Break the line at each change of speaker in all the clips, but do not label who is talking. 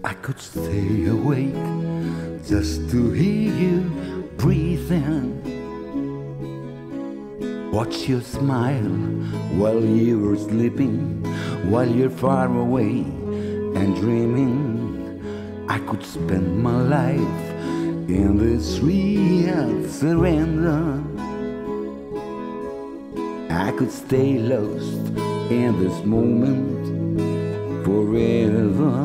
I could stay awake just to hear you breathing. Watch you smile while you were sleeping, while you're far away and dreaming. I could spend my life in this real surrender. I could stay lost in this moment forever.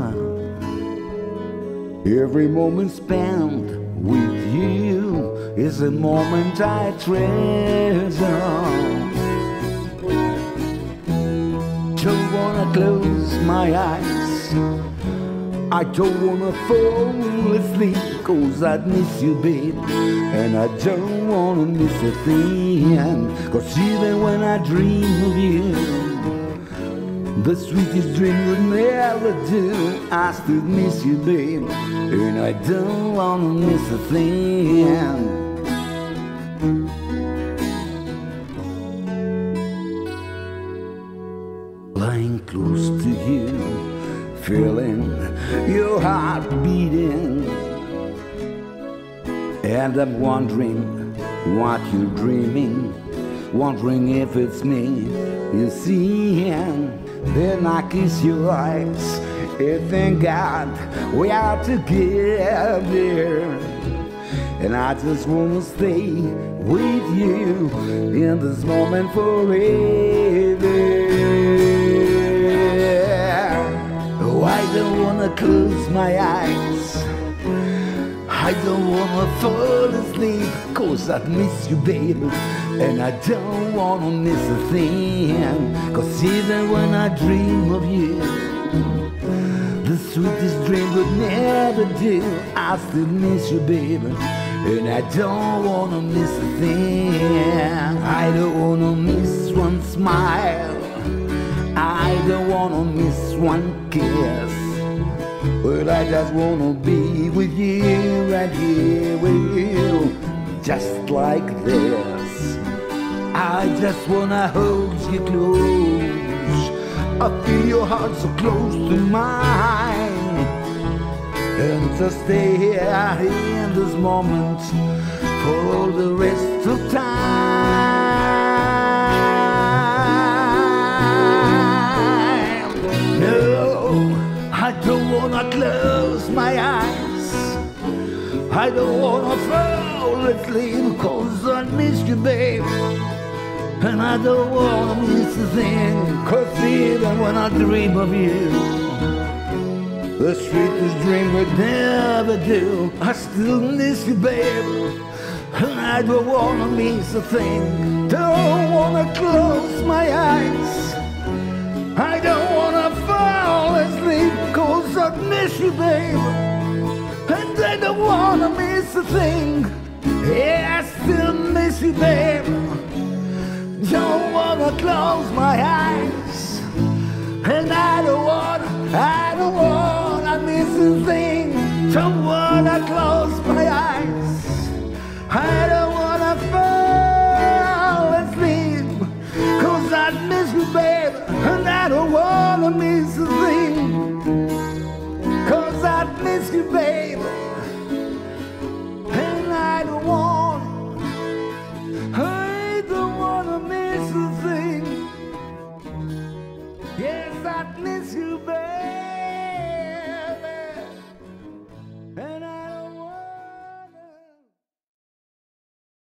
Every moment spent with you is a moment I treasure. Don't wanna close my eyes, I don't wanna fall asleep, 'cause I'd miss you, babe, and I don't wanna miss a thing. 'Cause even when I dream of you, the sweetest dream would never do. I still miss you, babe, and I don't wanna miss a thing. Lying close to you, feeling your heart beating, and I'm wondering what you're dreaming, wondering if it's me you see. Then I kiss your eyes and thank God we are together. And I just wanna stay with you in this moment forever. Oh, I don't wanna close my eyes, I don't wanna fall asleep, 'cause I'd miss you, baby, and I don't wanna miss a thing. 'Cause even when I dream of you, the sweetest dream would never do. I still miss you, baby, and I don't wanna miss a thing. I don't wanna miss one smile, I don't wanna miss one kiss, but I just wanna be with you, right here with you, just like this. I just wanna hold you close, I feel your heart so close to mine, and to stay here in this moment for all the rest of time. No, I don't wanna close my eyes, I don't wanna fall asleep, 'cause I miss you, babe, and I don't wanna miss a thing. 'Cause even when I dream of you, the sweetest dream would never do. I still miss you, babe, and I don't wanna miss a thing. Don't wanna close my eyes, I don't wanna fall asleep, 'cause I miss you, babe, and I don't wanna miss a thing. Yeah, I still miss you, babe, don't wanna close my eyes, and I don't wanna miss a thing. Don't wanna close my eyes, I don't wanna fall asleep, 'cause I miss you, babe, and I don't wanna miss a thing. 'Cause I miss you, babe, and I don't wanna miss a thing. Yes, I miss you, babe.